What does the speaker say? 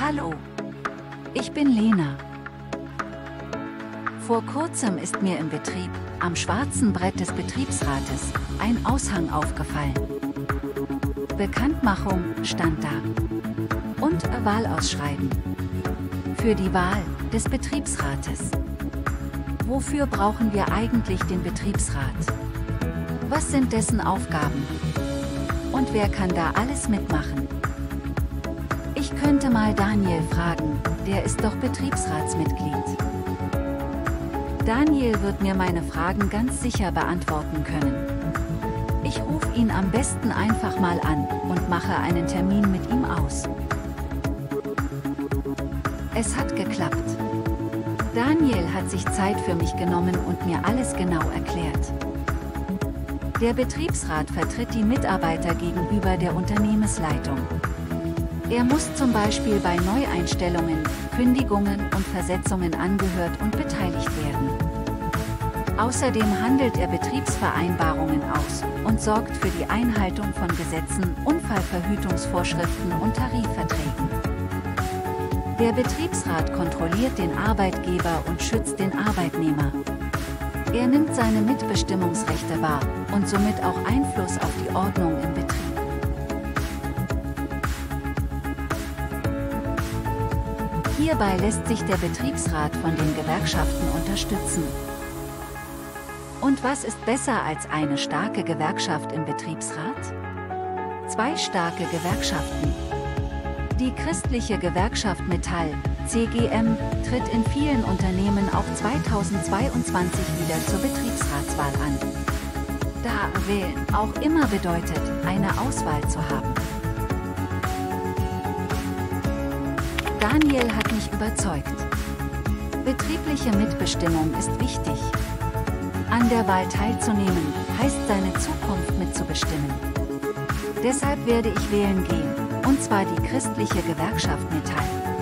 Hallo, ich bin Lena. Vor kurzem ist mir im Betrieb, am schwarzen Brett des Betriebsrates, ein Aushang aufgefallen. Bekanntmachung stand da. Und Wahlausschreiben. Für die Wahl des Betriebsrates. Wofür brauchen wir eigentlich den Betriebsrat? Was sind dessen Aufgaben? Und wer kann da alles mitmachen? Ich könnte mal Daniel fragen, der ist doch Betriebsratsmitglied. Daniel wird mir meine Fragen ganz sicher beantworten können. Ich rufe ihn am besten einfach mal an und mache einen Termin mit ihm aus. Es hat geklappt. Daniel hat sich Zeit für mich genommen und mir alles genau erklärt. Der Betriebsrat vertritt die Mitarbeiter gegenüber der Unternehmensleitung. Er muss zum Beispiel bei Neueinstellungen, Kündigungen und Versetzungen angehört und beteiligt werden. Außerdem handelt er Betriebsvereinbarungen aus und sorgt für die Einhaltung von Gesetzen, Unfallverhütungsvorschriften und Tarifverträgen. Der Betriebsrat kontrolliert den Arbeitgeber und schützt den Arbeitnehmer. Er nimmt seine Mitbestimmungsrechte wahr und somit auch Einfluss auf die Ordnung im Betrieb. Hierbei lässt sich der Betriebsrat von den Gewerkschaften unterstützen. Und was ist besser als eine starke Gewerkschaft im Betriebsrat? 2 starke Gewerkschaften. Die christliche Gewerkschaft Metall, CGM, tritt in vielen Unternehmen auch 2022 wieder zur Betriebsratswahl an. Da wählen auch immer bedeutet, eine Auswahl zu haben. Daniel hat mich überzeugt. Betriebliche Mitbestimmung ist wichtig. An der Wahl teilzunehmen, heißt seine Zukunft mitzubestimmen. Deshalb werde ich wählen gehen, und zwar die christliche Gewerkschaft Metall.